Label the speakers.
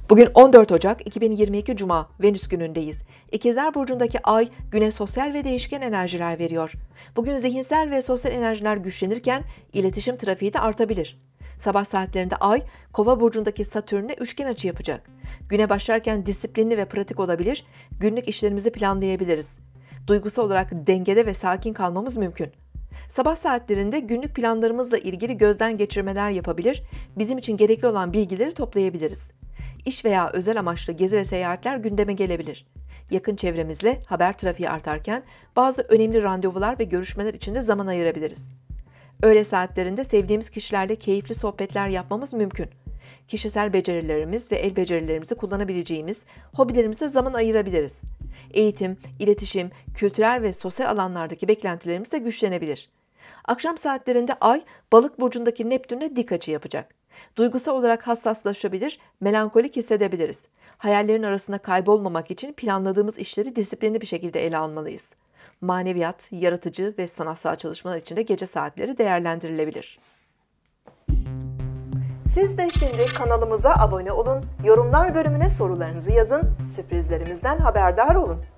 Speaker 1: Bugün 14 Ocak 2022 Cuma, Venüs günündeyiz. İkizler Burcu'ndaki Ay, Güne sosyal ve değişken enerjiler veriyor. Bugün zihinsel ve sosyal enerjiler güçlenirken iletişim trafiği de artabilir. Sabah saatlerinde Ay, Kova Burcu'ndaki Satürn'le üçgen açı yapacak. Güne başlarken disiplinli ve pratik olabilir, günlük işlerimizi planlayabiliriz. Duygusal olarak dengede ve sakin kalmamız mümkün. Sabah saatlerinde günlük planlarımızla ilgili gözden geçirmeler yapabilir, bizim için gerekli olan bilgileri toplayabiliriz. İş veya özel amaçlı gezi ve seyahatler gündeme gelebilir. Yakın çevremizle haber trafiği artarken bazı önemli randevular ve görüşmeler için de zaman ayırabiliriz. Öğle saatlerinde sevdiğimiz kişilerle keyifli sohbetler yapmamız mümkün. Kişisel becerilerimiz ve el becerilerimizi kullanabileceğimiz hobilerimize zaman ayırabiliriz. Eğitim, iletişim, kültürel ve sosyal alanlardaki beklentilerimiz de güçlenebilir. Akşam saatlerinde Ay, Balık burcundaki Neptün'le dik açı yapacak. Duygusal olarak hassaslaşabilir, melankolik hissedebiliriz. Hayallerin arasında kaybolmamak için planladığımız işleri disiplinli bir şekilde ele almalıyız. Maneviyat, yaratıcı ve sanatsal çalışmalar için de gece saatleri değerlendirilebilir. Siz de şimdi kanalımıza abone olun, yorumlar bölümüne sorularınızı yazın, sürprizlerimizden haberdar olun.